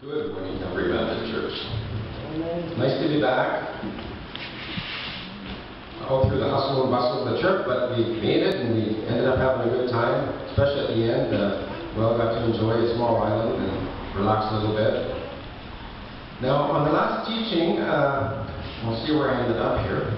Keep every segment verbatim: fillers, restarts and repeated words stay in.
Good morning, Calvary Baptist Church. Nice to be back. All through the hustle and bustle of the church, but we made it and we ended up having a good time, especially at the end. Uh, well, got to enjoy a small island and relax a little bit. Now, on the last teaching, uh, we'll see where I ended up here.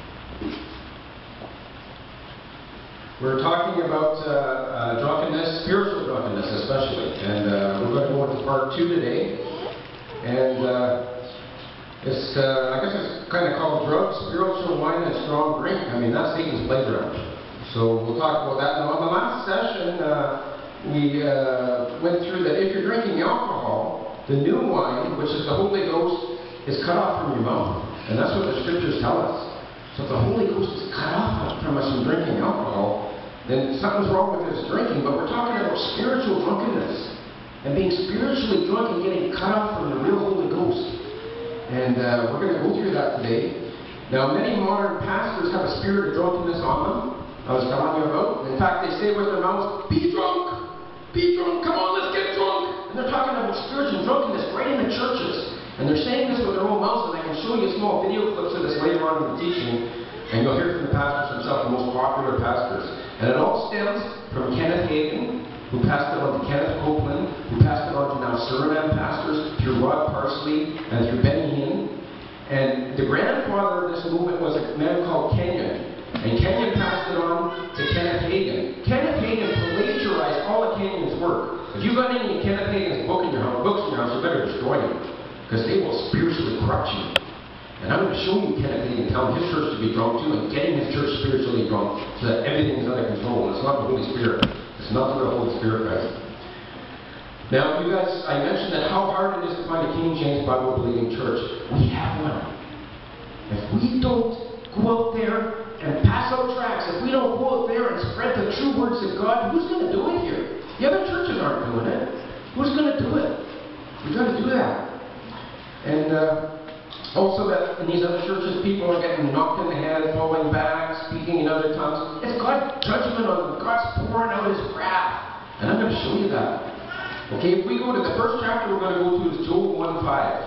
We're talking about uh, uh, drunkenness, spiritual drunkenness especially, and uh, we're going to go into part two today. And uh, it's, uh, I guess it's kind of called drugs, spiritual wine, and strong drink. I mean, that's Satan's playground. So we'll talk about that. Now, on the last session, uh, we uh, went through that if you're drinking alcohol, the new wine, which is the Holy Ghost, is cut off from your mouth. And that's what the scriptures tell us. So if the Holy Ghost is cut off from us from drinking alcohol, then something's wrong with this drinking. But we're talking about spiritual drunkenness and being spiritually drunk and getting cut off from the real Holy Ghost. And uh, we're going to go through that today. Now, many modern pastors have a spirit of drunkenness on them. I was telling you about. In fact, they say with their mouths, "Be drunk! Be drunk! Come on, let's get drunk!" And they're talking about spiritual drunkenness right in the churches. And they're saying this with their own mouths, and I can show you small video clips of this later on in the teaching, and you'll hear from the pastors themselves, the most popular pastors. And it all stems from Kenneth Hagin, who passed it on to Kenneth Copeland, who passed it on to now Suriname pastors, through Rod Parsley, and through Benny Hinn. And the grandfather of this movement was a man called Kenyon. And Kenyon passed it on to Kenneth Hagin. Kenneth Hagin plagiarized all of Kenyon's work. If you got any of Kenneth Hagin's book in your house, books in your house, you better destroy them, because they will spiritually corrupt you. And I'm going to show you Kenneth Hagin telling his church to be drunk too, and getting his church spiritually drunk so that everything is under control. And it's not the Holy Spirit. It's not the Holy Spirit, guys. Now, you guys, I mentioned that how hard it is to find a King James Bible-believing church. We have one. If we don't go out there and pass out tracts, if we don't go out there and spread the true words of God, who's going to do it here? The other churches aren't doing it. Who's going to do it? We've got to do that. And uh, also that in these other churches, people are getting knocked in the head, falling back, speaking in other tongues. It's God's judgment on them. God's pouring out His wrath. And I'm going to show you that. Okay, if we go to the first chapter we're going to go to is Job one five.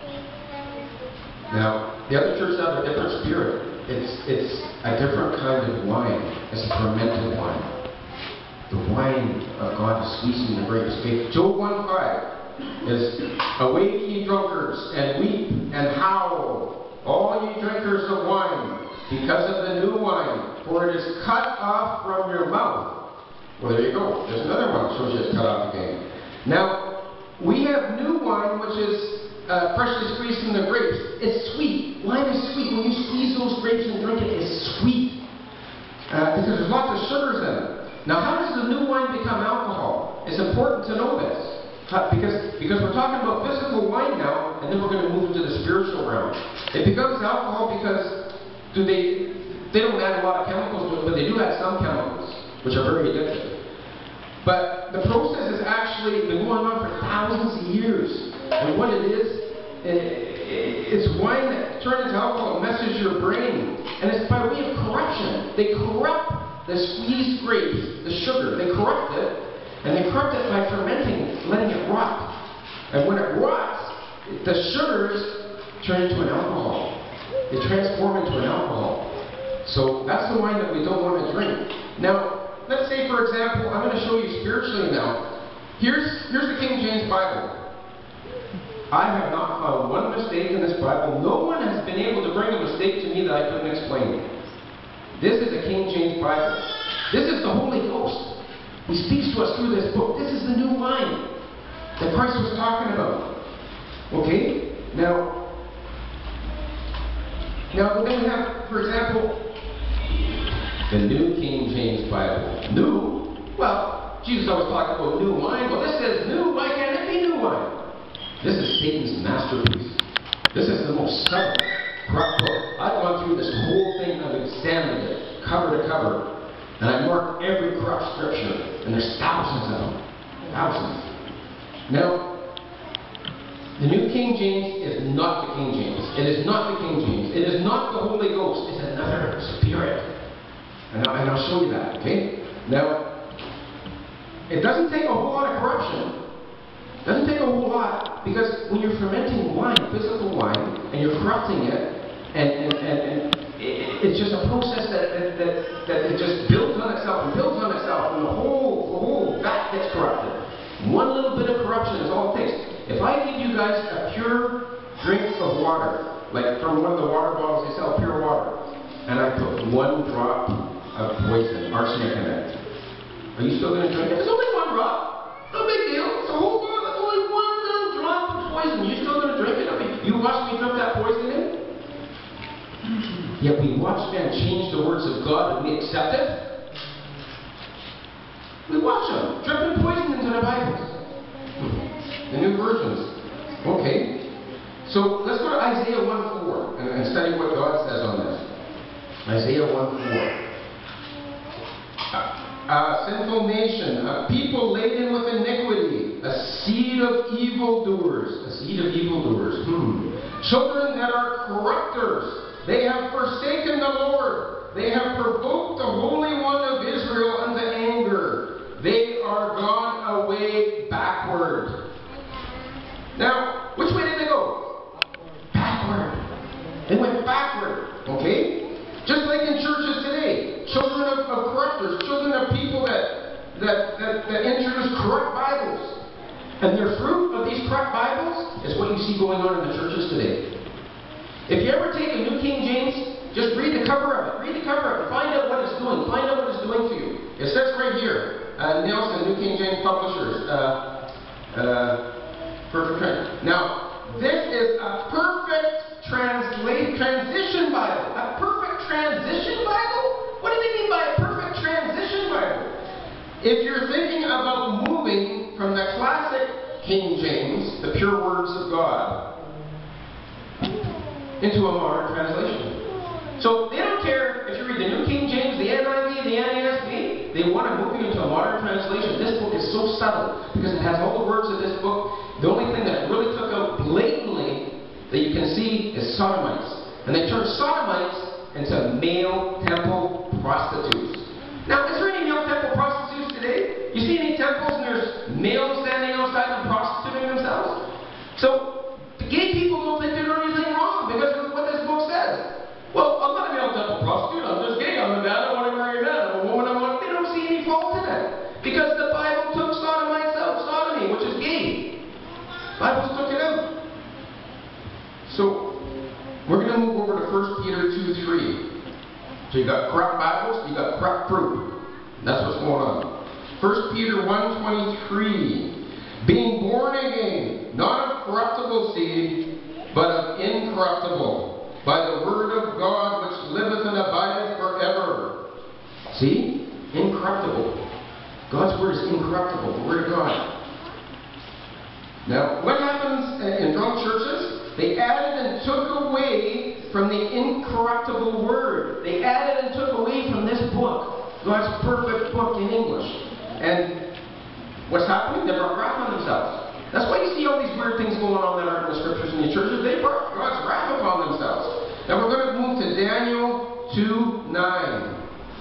Now, the other churches have a different spirit. It's, it's a different kind of wine. It's a fermented wine. The wine of God is squeezing the grapes. Okay, Job one five. Is, "Awake ye drunkards, and weep, and howl, all ye drinkers of wine, because of the new wine, for it is cut off from your mouth." Well, there you go. There's another one that shows you it's cut off again. Now, we have new wine, which is uh, freshly squeezed from the grapes. It's sweet. Wine is sweet. When you squeeze those grapes and drink it, it's sweet. Uh, because there's lots of sugars in it. Now, how does the new wine become alcohol? It's important to know this. Because, because we're talking about physical wine now, and then we're going to move into the spiritual realm. It becomes alcohol because do they, they don't add a lot of chemicals to it, but they do add some chemicals, which are very addictive. But the process has actually been going on for thousands of years. And what it is, it's wine that turns into alcohol, messes your brain. And it's by way of corruption. They corrupt the squeezed grapes, the sugar, they corrupt it. And they corrupt it by fermenting, letting it rot. And when it rots, the sugars turn into an alcohol. They transform into an alcohol. So that's the wine that we don't want to drink. Now, let's say, for example, I'm going to show you spiritually now. Here's, here's the King James Bible. I have not found one mistake in this Bible. No one has been able to bring a mistake to me that I couldn't explain. This is a King James Bible. This is the Holy Ghost. He speaks to us through this book. This is the new wine that Christ was talking about. Okay? Now, now then we have, for example, the New King James Bible. New? Well, Jesus always talked about new wine. Well, this says new. Why can't it be new wine? This is Satan's masterpiece. This is the most subtle, corrupt book. I've gone through this whole thing. I've examined it, cover to cover. And I marked every corrupt scripture, and there's thousands of them. Thousands. Now, the New King James is not the King James. It is not the King James. It is not the Holy Ghost. It's another spirit. And I'll, and I'll show you that, okay? Now, it doesn't take a whole lot of corruption. It doesn't take a whole lot Because when you're fermenting wine, physical wine, and you're corrupting it, and, and, and, and it, it's just a process that, that, that, that it just builds on itself and builds on itself, and the whole, the whole vat gets corrupted. One little bit of corruption is all it takes. If I give you guys a pure drink of water, like from one of the water bottles they sell, pure water, and I put one drop of poison, arsenic in it, are you still going to drink it? It's only one drop. No big deal. It's a whole bottle. It's only one little drop of poison. You still going to drink it? I mean, you watch me drip that poison in? Yet we watch men change the words of God and we accept it. We watch them dripping poison into the Bibles. The new versions. Okay. So let's go to Isaiah one four and, and study what God says on this. Isaiah one four. A sinful nation, a people laden with iniquity, a seed of evildoers, a seed of evildoers, hmm. Children that are corrupters, they have forsaken the Lord, they have provoked the Holy One of Israel unto anger, they are gone away backward. Now, which way did they go? Backward. They went backward, okay? Just like in churches today, children of, of corrupters, children of people that, that, that, that introduce corrupt Bibles. And their fruit of these corrupt Bibles is what you see going on in the churches today. If you ever take a New King James, just read the cover of it. Read the cover of it. Find out what it's doing. Find out what it's doing to you. It says right here, uh, Nelson, New King James Publishers, uh, uh, perfect translation. Now, this is a perfect translate transition Bible. A perfect transition Bible? What do they mean by a perfect transition Bible? If you're thinking about moving from the classic King James, the pure words of God, into a modern translation. So they don't care if you read the New King James, the N I V, the N A S B, they want to move you into a modern translation. This book is so subtle because it has all the words of this book. The only thing that it really took out blatantly that you can see is sodomites. And they turned sodomites into male temple prostitutes. Now, is there any male temple prostitutes today? You see any temples and there's males standing outside and prostituting themselves? So, the gay people don't think they're doing anything wrong because of what this book says. Well, I'm not a male temple prostitute, I'm just gay, I'm a man, I want to marry a man, I'm a woman, I want to... They don't see any fault in it. Because the Bible took sodomites out, sodomy, which is gay. The Bible took it out. So, we're going to move over to First Peter two three. So you got corrupt Bibles, you got corrupt fruit. That's what's going on. First Peter one twenty-three. Being born again, not of corruptible seed, but of incorruptible, by the word of God which liveth and abideth forever. See? Incorruptible. God's word is incorruptible, the word of God. Now, what happens in drunk churches? They added and took away from the incorruptible word. They added and took away from this book, God's perfect book in English. And what's happening? They brought wrath on themselves. That's why you see all these weird things going on that aren't in the scriptures in the churches. They brought God's wrath upon themselves. Now we're going to move to Daniel two nine.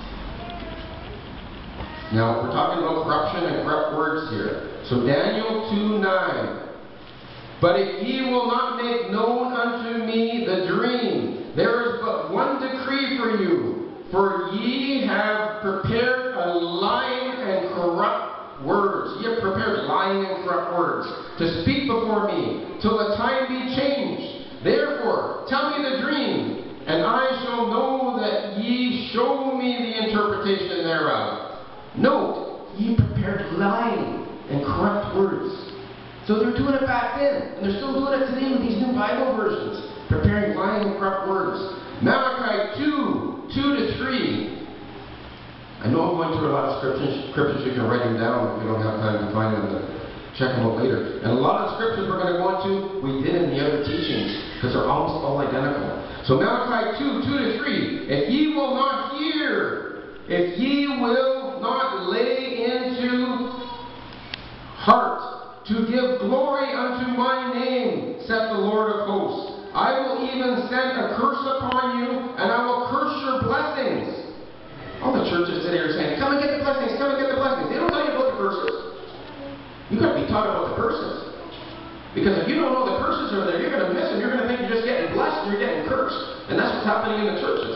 Now we're talking about corruption and corrupt words here. So Daniel two nine. But if ye will not make known unto me the dream, there is but one decree for you. For ye have prepared a lying and corrupt words. Ye have prepared lying and corrupt words to speak before me, till the time be changed. Therefore, tell me the dream, and I shall know that ye show me the interpretation thereof. Note, ye prepared lying and corrupt words. So they're doing it back then, and they're still doing it today with these new Bible versions, preparing lying and corrupt words. Malachi two, two to three. I know I'm going through a lot of scriptures. Scriptures you can write them down if you don't have time to find them. To check them out later. And a lot of the scriptures we're going to go into, we did in the other teachings, because they're almost all identical. So Malachi two, two to three. If ye will not hear, if ye will not lay into heart, to give glory unto my name, saith the Lord of hosts. I will even send a curse upon you, and I will curse your blessings. All the churches today are saying, come and get the blessings, come and get the blessings. They don't tell you about the curses. You've got to be taught about the curses. Because if you don't know the curses are there, you're going to miss them. You're going to think you're just getting blessed and you're getting cursed. And that's what's happening in the churches.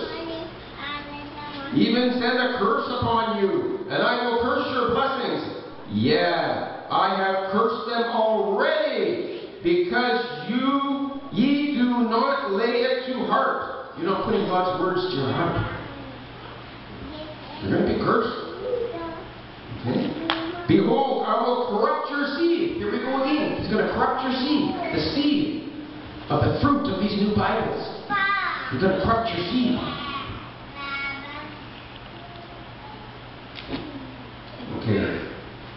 Even send a curse upon you, and I will curse your blessings. Yeah, I have cursed them already, because you, ye do not lay it to heart. You're not putting God's words to your heart. You're going to be cursed. Okay? Behold, I will corrupt your seed. Here we go again. He's going to corrupt your seed. The seed of the fruit of these new Bibles. He's going to corrupt your seed. Okay.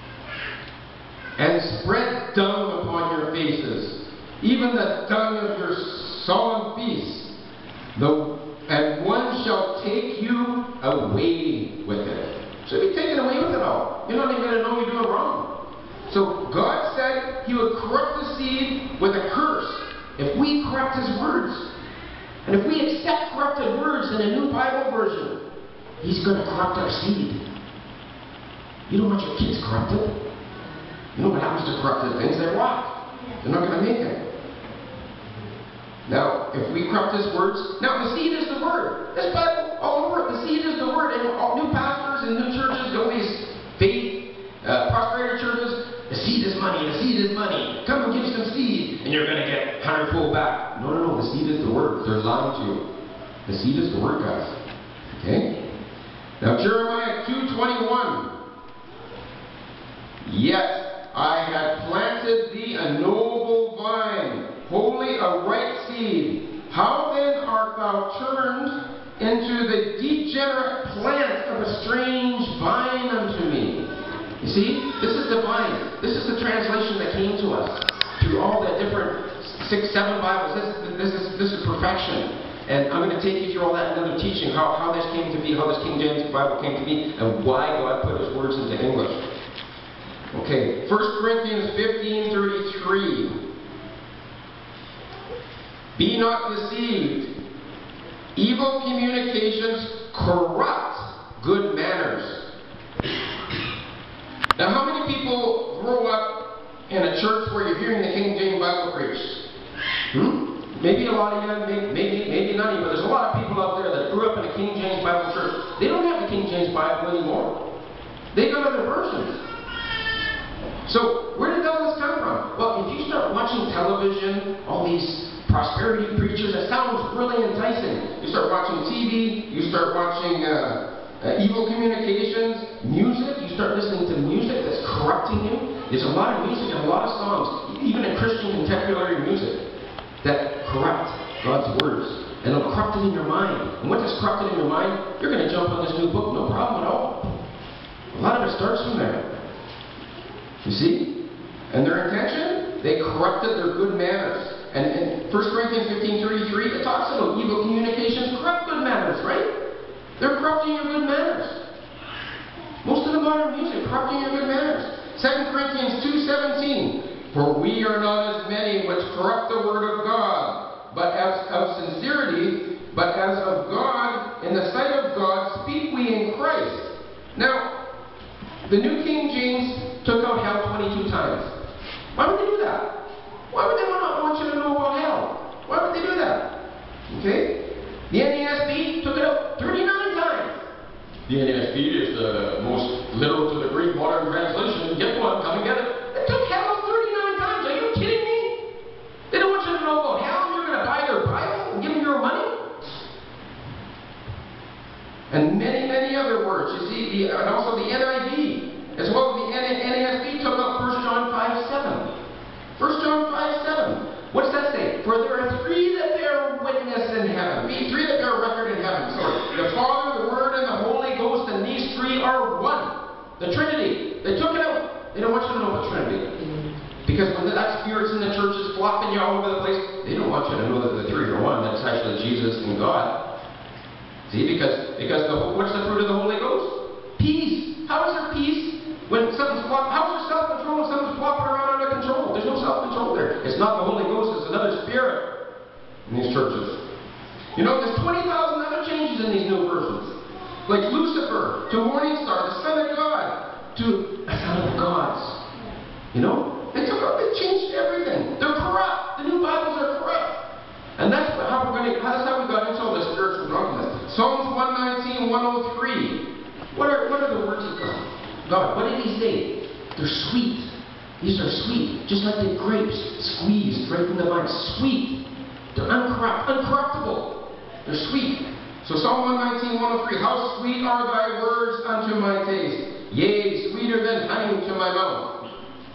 And spread dung upon your faces, even the dung of your solemn feasts. The, and one shall take you away with it. So you'll be taken away with it all. You're not even going to know you're doing wrong. So God said He would corrupt the seed with a curse if we corrupt His words. And if we accept corrupted words in a new Bible version, He's going to corrupt our seed. You don't want your kids corrupted. You know what happens to corrupted things? They rot. They're not going to make it. Now, if we corrupt His words, now the seed is the Word. This Bible, all over it, the seed is the Word. And all new pastors and new churches, all these faith, uh, prosperity churches, the seed is money, the seed is money. Come and give some seed, and you're going to get hundredfold back. No, no, no, the seed is the Word. They're lying to you. The seed is the Word, guys. Okay? Now, Jeremiah two twenty-one. Yet I had planted thee a noble vine, wholly a right seed. How then art thou turned into the degenerate plant of a strange vine unto me? You see, this is the vine. This is the translation that came to us through all the different six, seven Bibles. This, this is this is perfection. And I'm going to take you through all that in another teaching, how, how this came to be, how this King James Bible came to be, and why God put His words into English. Okay, First Corinthians fifteen thirty-three. Be not deceived. Evil communications corrupt good manners. Now, how many people grow up in a church where you're hearing the King James Bible preached? Hmm? Maybe a lot of you, maybe, maybe, maybe none of you, but there's a lot of people out there that grew up in a King James Bible church. They don't have the King James Bible anymore. They got other versions. So, where did all this come from? Well, if you start watching television, all these prosperity preachers, it sounds really enticing. You start watching T V, you start watching uh, uh, evil communications, music, you start listening to music that's corrupting you. There's a lot of music and a lot of songs, even in Christian contemporary music, that corrupt God's words. And it'll corrupt it in your mind. And once it's corrupted in your mind, you're going to jump on this new book, no problem at all. A lot of it starts from there. You see? And their intention? They corrupted their good manners. And in First Corinthians fifteen thirty-three, it talks about evil communications corrupt good manners, right? They're corrupting your good manners. Most of the modern music corrupting your good manners. Second Corinthians two seventeen. For we are not as many which corrupt the word of God, but as of sincerity, but as of God, in the sight of God, speak we in Christ. Now, the New King James took out hell twenty-two times. Why would they do that? Why would they want, to, want you to know about hell? Why would they do that? Okay? The N A S B took it out thirty-nine times. The N A S B is the most literal to the Greek modern translation. Get one, come and get it. It took hell out thirty-nine times. Are you kidding me? They don't want you to know about hell and you're going to buy their Bible and give them your money? And many, many other words. You see, the, and also the N I V, as well as the N A S B took up First John five seven. First John five seven. What does that say? For there are three that bear witness in heaven. Three that bear record in heaven. Sorry. The Father, the Word, and the Holy Ghost, and these three are one. The Trinity. They took it out. They don't want you to know the Trinity. Because when that spirit's in the church is flopping you all over the place, they don't want you to know that the three are one. That's actually Jesus and God. See, because because the, what's the fruit of the Holy Ghost? Peace. How is there peace when something's flop? How is there self-control when something's flopping around out of control? There's no self-control there. It's not the Holy Ghost. It's another spirit in these churches. You know, there's twenty thousand other changes in these new versions, like Lucifer to Morning Star, the Son of God to a Son of the Gods. You know, they took up, they changed everything. They're They're sweet. These are sweet, just like the grapes squeezed right from the vine. Sweet. They're uncorrupt, uncorruptible. They're sweet. So Psalm one nineteen, one oh three, how sweet are thy words unto my taste, yea, sweeter than honey to my mouth.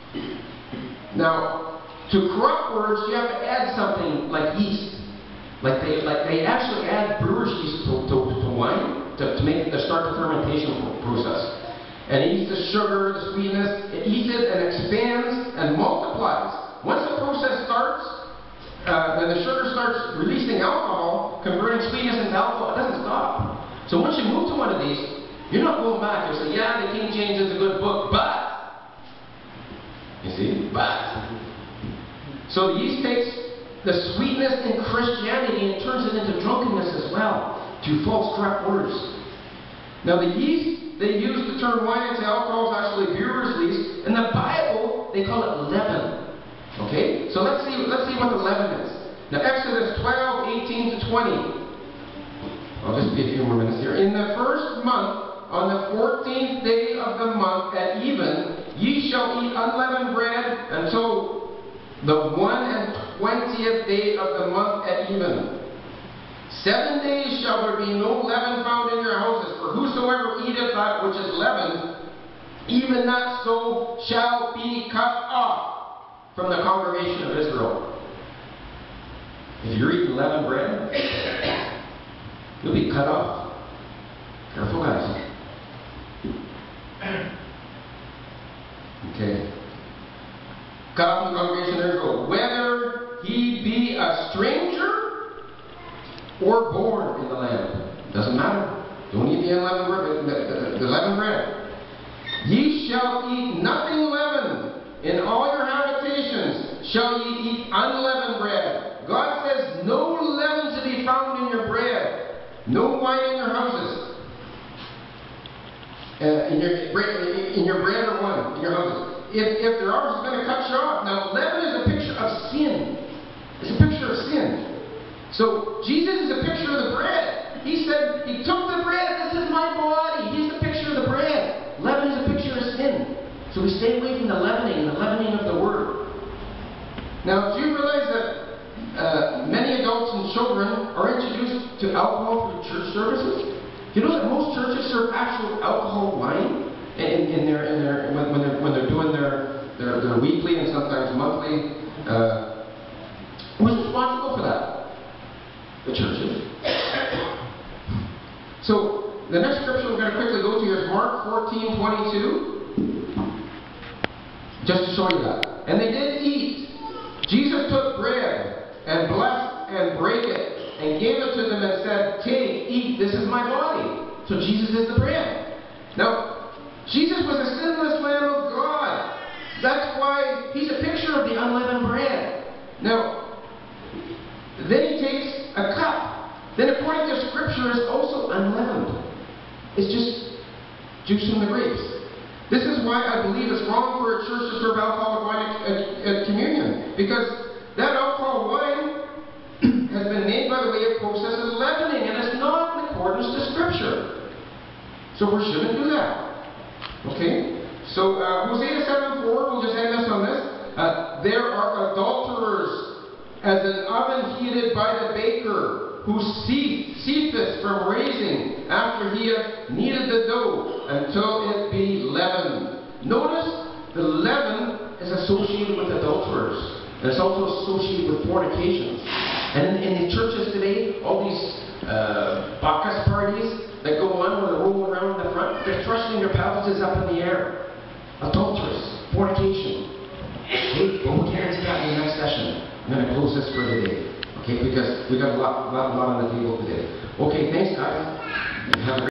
Now, to corrupt words, you have to add something like yeast. Like they, like they actually add brewer's yeast to, to, to wine to, to make it to start the fermentation process. And it eats the sugar, the sweetness, it eats it and expands and multiplies. Once the process starts, uh, and the sugar starts releasing alcohol, converting sweetness into alcohol, it doesn't stop. So once you move to one of these, you're not going back. You'll say, yeah, the King James is a good book, but, you see, but. So the yeast takes the sweetness in Christianity and turns it into drunkenness as well, through false, corrupt words. Now the yeast they use to turn wine into alcohol is actually brewer's yeast. In the Bible, they call it leaven. Okay? So let's see, let's see what the leaven is. Now Exodus twelve, eighteen to twenty. I'll just be a few more minutes here. In the first month, on the fourteenth day of the month at even, ye shall eat unleavened bread until the one and twentieth day of the month at even. Seven days shall there be no leaven found in your houses, for whosoever eateth that which is leavened, even that so shall be cut off from the congregation of Israel. If you're eating leavened bread, you'll be cut off. Careful, guys. Okay. Cut off from the congregation of Israel, whether he be a stranger or born in the land. Doesn't matter. Don't eat the unleavened bread, the, the, the leavened bread. Ye shall eat nothing leavened. In all your habitations shall ye eat unleavened bread. God says no leaven to be found in your bread. No wine in your houses. Uh, in, your, in your bread or wine in your houses. If, if there are, it's going to cut you off. Now, leaven is a picture of sin. It's a picture of sin. So, Jesus is a picture of the bread. He said, he took the bread, this is my body. He's the picture of the bread. Leaven is a picture of sin. So we stay away from the leavening, the leavening of the word. Now, do you realize that uh, many adults and children are introduced to alcohol through church services? Do you know that most churches serve actual alcohol wine in, in their, in their, when, when, they're, when they're doing their, their, their weekly and sometimes monthly? Uh, who's responsible for that? The churches. So, the next scripture we're going to quickly go to here is Mark fourteen, twenty-two. Just to show you that. And they did eat. Jesus took bread and blessed and brake it and gave it to them and said, take, eat, this is my body. So Jesus is the bread. Now, Jesus was a sinless Lamb of God. That's why he's a picture of the unleavened bread. Now, then he takes a cup. Then according to Scripture is also unleavened. It's just juice from the grapes. This is why I believe it's wrong for a church to serve alcoholic wine at, at, at communion. Because that alcohol wine has been made by the way of process as leavening, and it's not in accordance to Scripture. So we shouldn't do that. Okay? So uh, Hosea seven four, we'll just end this on this. Uh, there are adulterers as an oven heated by the baker, who ceaseth from raising after he hath kneaded the dough until it be leavened. Notice the leaven is associated with adulterers. And it's also associated with fornications. And in, in the churches today, all these uh, Bacchus parties that go on when they're rolling around in the front, they're thrusting their pelvises up in the air. Adulterous, fornication. Okay, but we'll get into that in the next session. I'm going to close this for today, okay, because we've got a lot, lot, lot on the table today. Okay, thanks guys. Have a